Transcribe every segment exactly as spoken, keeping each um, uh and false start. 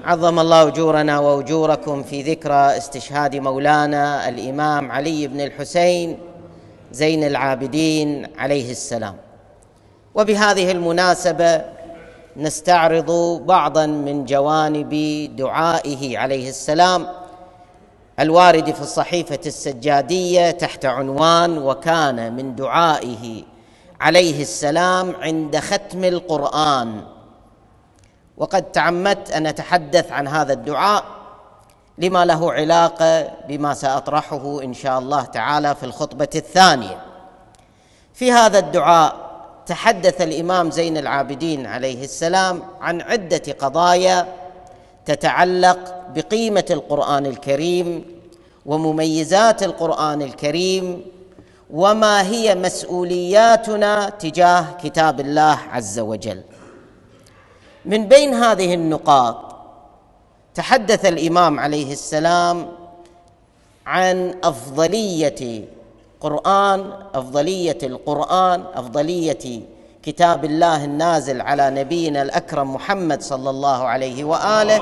عظم الله أجورنا وأجوركم في ذكرى استشهاد مولانا الإمام علي بن الحسين زين العابدين عليه السلام. وبهذه المناسبة نستعرض بعضا من جوانب دعائه عليه السلام الوارد في الصحيفة السجادية تحت عنوان: وكان من دعائه عليه السلام عند ختم القرآن. وقد تعمدت أن أتحدث عن هذا الدعاء لما له علاقة بما سأطرحه إن شاء الله تعالى في الخطبة الثانية. في هذا الدعاء تحدث الإمام زين العابدين عليه السلام عن عدة قضايا تتعلق بقيمة القرآن الكريم ومميزات القرآن الكريم وما هي مسؤولياتنا تجاه كتاب الله عز وجل. من بين هذه النقاط تحدث الإمام عليه السلام عن أفضلية قرآن أفضلية القرآن أفضلية كتاب الله النازل على نبينا الأكرم محمد صلى الله عليه وآله،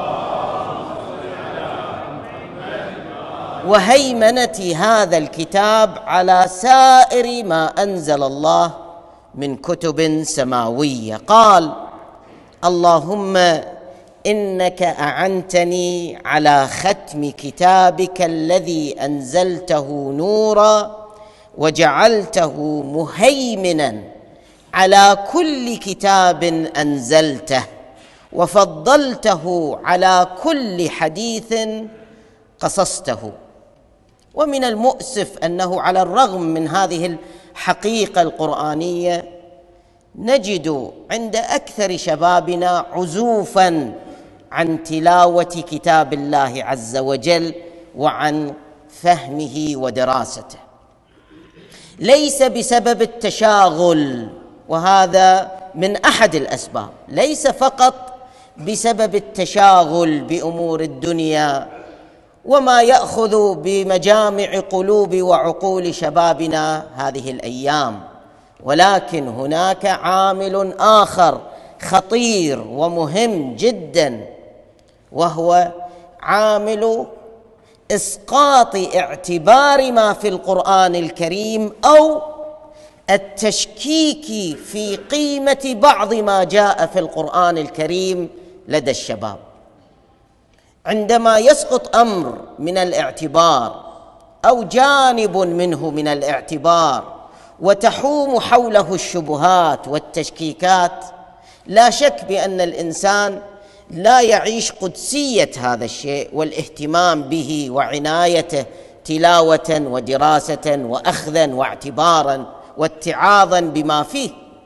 وهيمنة هذا الكتاب على سائر ما أنزل الله من كتب سماوية. قال: اللهم إنك أعنتني على ختم كتابك الذي أنزلته نورا وجعلته مهيمنا على كل كتاب أنزلته وفضلته على كل حديث قصصته. ومن المؤسف أنه على الرغم من هذه الحقيقة القرآنية نجد عند أكثر شبابنا عزوفاً عن تلاوة كتاب الله عز وجل وعن فهمه ودراسته، ليس بسبب التشاغل، وهذا من أحد الأسباب، ليس فقط بسبب التشاغل بأمور الدنيا وما يأخذ بمجامع قلوب وعقول شبابنا هذه الأيام، ولكن هناك عامل آخر خطير ومهم جدا، وهو عامل إسقاط اعتبار ما في القرآن الكريم أو التشكيك في قيمة بعض ما جاء في القرآن الكريم لدى الشباب. عندما يسقط أمر من الاعتبار أو جانب منه من الاعتبار وتحوم حوله الشبهات والتشكيكات، لا شك بأن الإنسان لا يعيش قدسية هذا الشيء والاهتمام به وعنايته تلاوة ودراسة وأخذا واعتبارا واتعاظا بما فيه.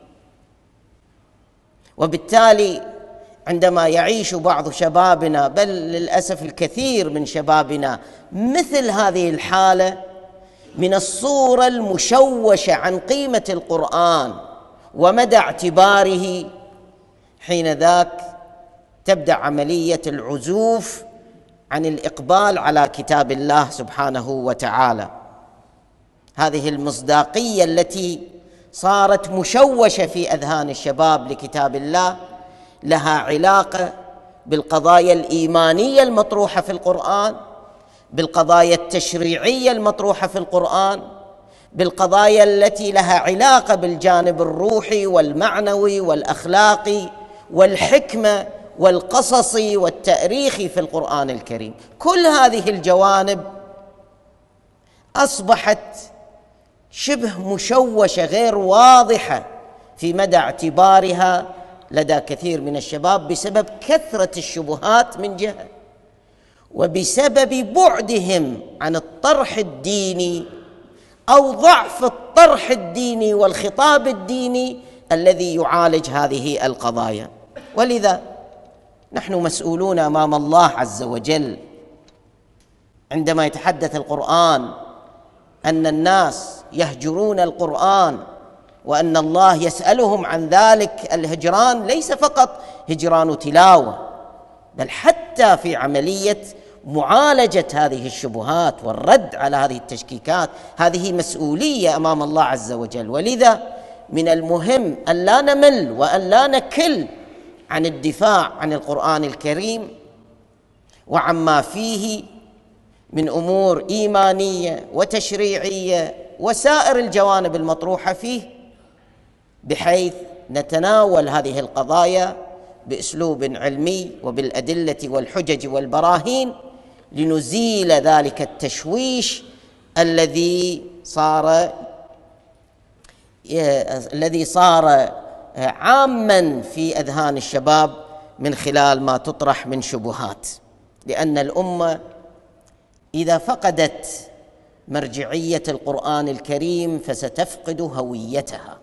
وبالتالي عندما يعيش بعض شبابنا، بل للأسف الكثير من شبابنا، مثل هذه الحالة من الصورة المشوشة عن قيمة القرآن ومدى اعتباره، حين ذاك تبدأ عملية العزوف عن الإقبال على كتاب الله سبحانه وتعالى. هذه المصداقية التي صارت مشوشة في أذهان الشباب لكتاب الله لها علاقة بالقضايا الإيمانية المطروحة في القرآن، بالقضايا التشريعية المطروحة في القرآن، بالقضايا التي لها علاقة بالجانب الروحي والمعنوي والأخلاقي والحكمة والقصصي والتاريخي في القرآن الكريم. كل هذه الجوانب أصبحت شبه مشوشة غير واضحة في مدى اعتبارها لدى كثير من الشباب بسبب كثرة الشبهات من جهة، وبسبب بعدهم عن الطرح الديني أو ضعف الطرح الديني والخطاب الديني الذي يعالج هذه القضايا. ولذا نحن مسؤولون أمام الله عز وجل عندما يتحدث القرآن أن الناس يهجرون القرآن، وأن الله يسألهم عن ذلك الهجران ليس فقط هجران تلاوة، بل حتى في عملية معالجة هذه الشبهات والرد على هذه التشكيكات. هذه مسؤولية أمام الله عز وجل. ولذا من المهم أن لا نمل وأن لا نكل عن الدفاع عن القرآن الكريم وعما فيه من أمور إيمانية وتشريعية وسائر الجوانب المطروحة فيه، بحيث نتناول هذه القضايا بأسلوب علمي وبالأدلة والحجج والبراهين، لنزيل ذلك التشويش الذي صار الذي صار عاماً في أذهان الشباب من خلال ما تطرح من شبهات. لأن الأمة إذا فقدت مرجعية القرآن الكريم فستفقد هويتها.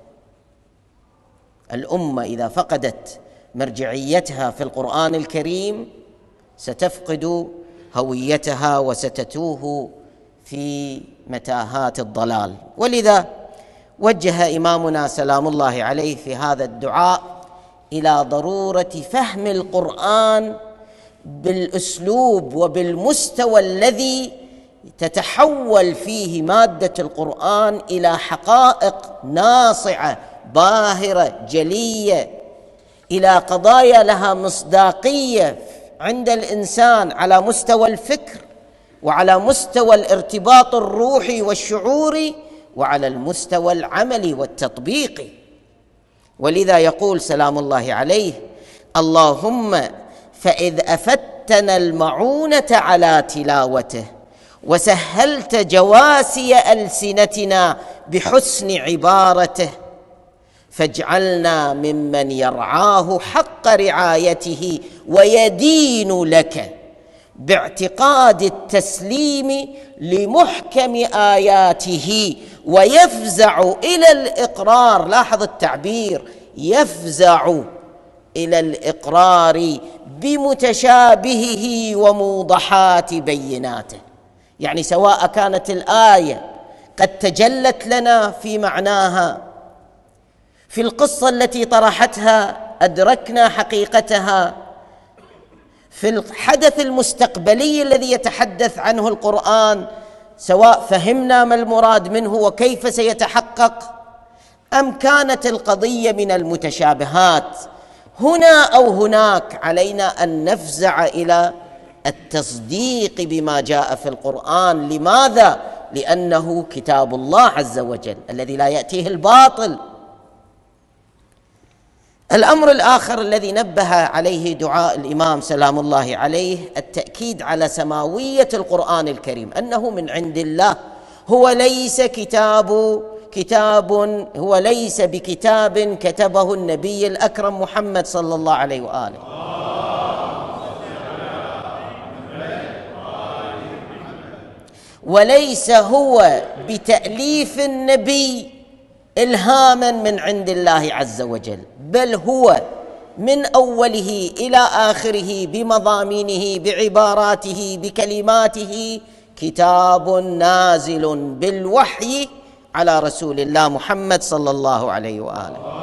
الأمة إذا فقدت مرجعيتها في القرآن الكريم ستفقد هويتها وستتوه في متاهات الضلال. ولذا وجه إمامنا سلام الله عليه في هذا الدعاء إلى ضرورة فهم القرآن بالأسلوب وبالمستوى الذي تتحول فيه مادة القرآن إلى حقائق ناصعة باهرة جلية، إلى قضايا لها مصداقية عند الإنسان على مستوى الفكر وعلى مستوى الارتباط الروحي والشعوري وعلى المستوى العملي والتطبيقي. ولذا يقول سلام الله عليه: اللهم فإذ أفدتنا المعونة على تلاوته وسهلت جواسي ألسنتنا بحسن عبارته، فاجعلنا ممن يرعاه حق رعايته ويدين لك باعتقاد التسليم لمحكم آياته، ويفزع إلى الإقرار. لاحظ التعبير: يفزع إلى الإقرار بمتشابهه وموضحات بيناته. يعني سواء كانت الآية قد تجلت لنا في معناها، في القصة التي طرحتها أدركنا حقيقتها، في الحدث المستقبلي الذي يتحدث عنه القرآن سواء فهمنا ما المراد منه وكيف سيتحقق، أم كانت القضية من المتشابهات هنا أو هناك، علينا أن نفزع إلى التصديق بما جاء في القرآن. لماذا؟ لأنه كتاب الله عز وجل الذي لا يأتيه الباطل. الأمر الآخر الذي نبه عليه دعاء الإمام سلام الله عليه التأكيد على سماوية القرآن الكريم، أنه من عند الله، هو ليس كتاب كتاب هو ليس بكتاب كتبه النبي الأكرم محمد صلى الله عليه وآله، وليس هو بتأليف النبي إلهاما من عند الله عز وجل، بل هو من أوله إلى آخره بمضامينه بعباراته بكلماته كتاب نازل بالوحي على رسول الله محمد صلى الله عليه وآله.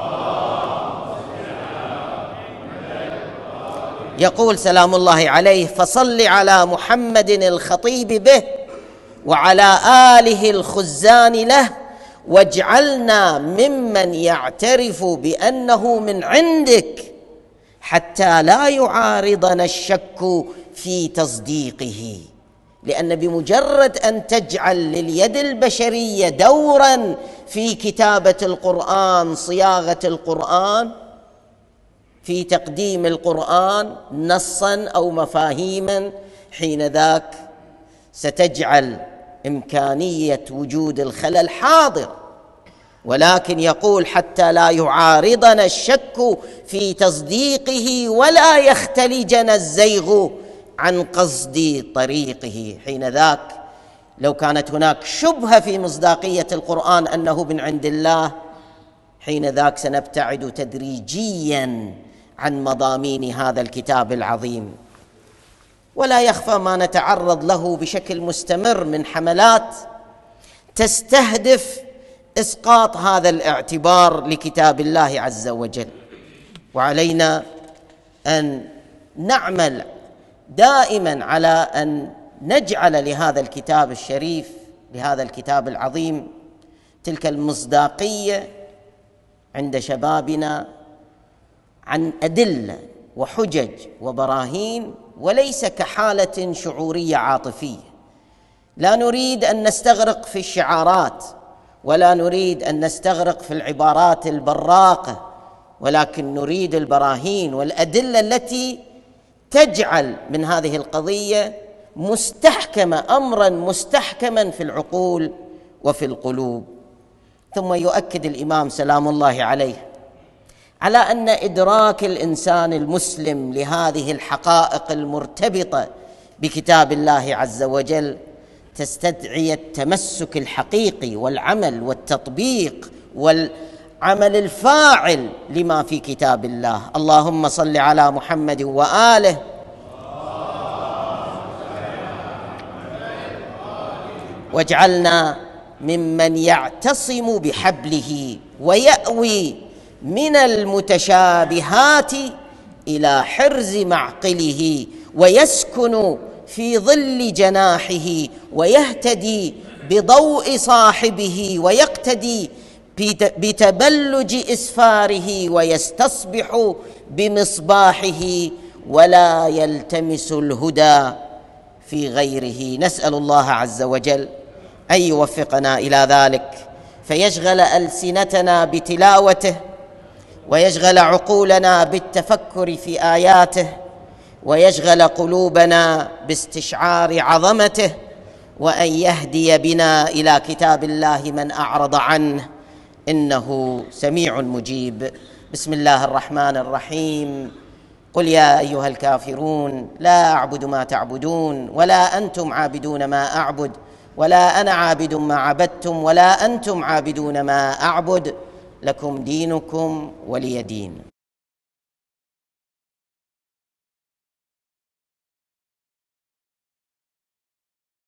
يقول سلام الله عليه: فصل على محمد الخطيب به وعلى آله الخزان له، واجعلنا ممن يعترف بأنه من عندك حتى لا يعارضنا الشك في تصديقه. لأن بمجرد أن تجعل لليد البشرية دورا في كتابة القرآن، صياغة القرآن، في تقديم القرآن نصا أو مفاهيما، حين ذاك ستجعل إمكانية وجود الخلل حاضر. ولكن يقول: حتى لا يعارضنا الشك في تصديقه ولا يختلجنا الزيغ عن قصد طريقه. حين ذاك لو كانت هناك شبهة في مصداقية القرآن أنه من عند الله، حين ذاك سنبتعد تدريجيا عن مضامين هذا الكتاب العظيم. ولا يخفى ما نتعرض له بشكل مستمر من حملات تستهدف إسقاط هذا الاعتبار لكتاب الله عز وجل، وعلينا أن نعمل دائما على أن نجعل لهذا الكتاب الشريف، لهذا الكتاب العظيم، تلك المصداقية عند شبابنا عن أدلة وحجج وبراهين وليس كحالة شعورية عاطفية. لا نريد أن نستغرق في الشعارات، ولا نريد أن نستغرق في العبارات البراقة، ولكن نريد البراهين والأدلة التي تجعل من هذه القضية مستحكمة، أمرا مستحكما في العقول وفي القلوب. ثم يؤكد الإمام سلام الله عليه على أن إدراك الإنسان المسلم لهذه الحقائق المرتبطة بكتاب الله عز وجل تستدعي التمسك الحقيقي والعمل والتطبيق والعمل الفاعل لما في كتاب الله. اللهم صل على محمد وآله. واجعلنا ممن يعتصم بحبله ويأوي من المتشابهات إلى حرز معقله، ويسكن في ظل جناحه، ويهتدي بضوء صاحبه، ويقتدي بتبلج إسفاره، ويستصبح بمصباحه، ولا يلتمس الهدى في غيره. نسأل الله عز وجل أن يوفقنا إلى ذلك، فيشغل ألسنتنا بتلاوته، ويشغل عقولنا بالتفكر في آياته، ويشغل قلوبنا باستشعار عظمته، وأن يهدي بنا إلى كتاب الله من أعرض عنه، إنه سميع مجيب. بسم الله الرحمن الرحيم. قل يا أيها الكافرون لا أعبد ما تعبدون ولا أنتم عابدون ما أعبد ولا أنا عابد ما عبدتم ولا أنتم عابدون ما أعبد، لكم دينكم ولي دين.